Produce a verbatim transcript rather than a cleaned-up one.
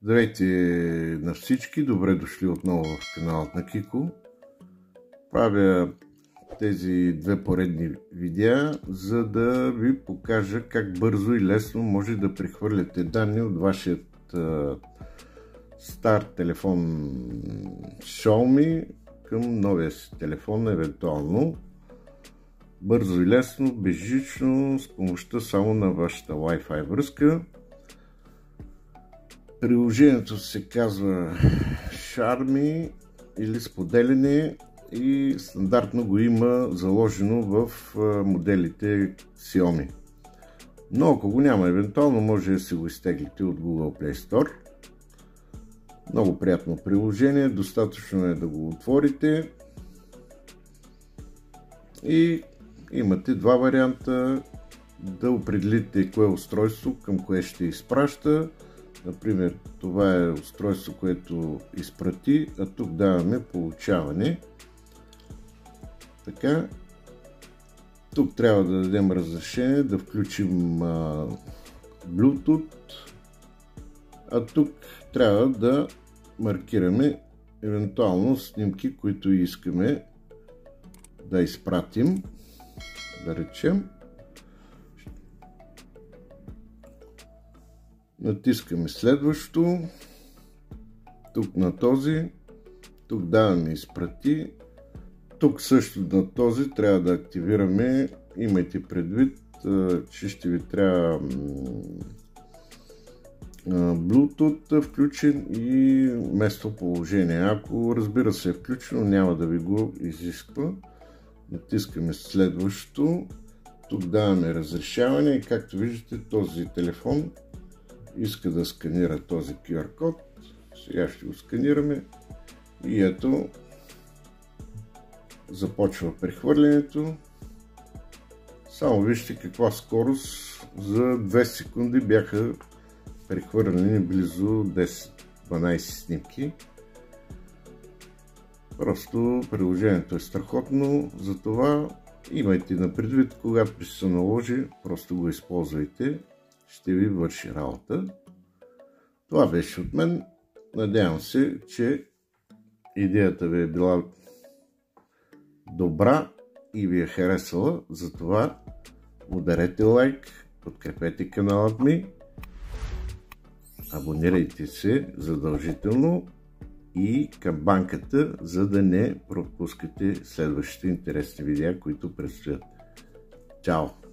Здравейте на всички, добре дошли отново в каналът на Кико. Правя тези две поредни видеа, за да ви покажа как бързо и лесно може да прехвърляте данни от вашият а, стар телефон Xiaomi към новия си телефон, евентуално. Бързо и лесно, безжично, с помощта само на вашата Wi-Fi връзка. Приложението се казва Charmy или споделяне и стандартно го има заложено в моделите Xiaomi. Но ако го няма, евентуално може да си го изтеглите от Google Play Store. Много приятно приложение, достатъчно е да го отворите и имате два варианта да определите кое устройство към кое ще изпраща. Например, това е устройство, което изпрати, а тук даваме получаване. Така, тук трябва да дадем разрешение да включим а, Bluetooth, а тук трябва да маркираме евентуално снимки, които искаме да изпратим, да речем. Натискаме следващо, тук на този, тук даваме изпрати, тук също на този трябва да активираме, имайте предвид, че ще ви трябва Bluetooth включен и местоположение. Ако разбира се е включено, няма да ви го изисква. Натискаме следващото, тук даваме разрешаване и както виждате този телефон иска да сканира този Q R код. Сега ще го сканираме и ето започва прехвърлянето. Само вижте каква скорост, за две секунди бяха прехвърлени близо десет-дванайсет снимки. Просто приложението е страхотно, затова имайте на предвид, когато ви се наложи, просто го използвайте. Ще ви върши работа. Това беше от мен. Надявам се, че идеята ви е била добра и ви е харесала. Затова ударете лайк, подкрепете каналът ми, абонирайте се задължително и камбанката, за да не пропускате следващите интересни видеа, които предстоят. Чао!